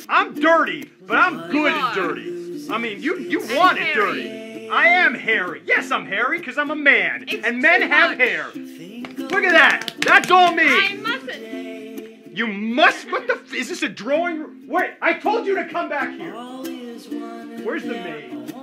I'm dirty, but I'm good at dirty. I mean, you want it dirty. I am hairy. Yes, I'm hairy because I'm a man. And men have hair. Look at that. That's all me. I mustn't. You must? What the is this a drawing room? Wait, I told you to come back here. Where's the maid?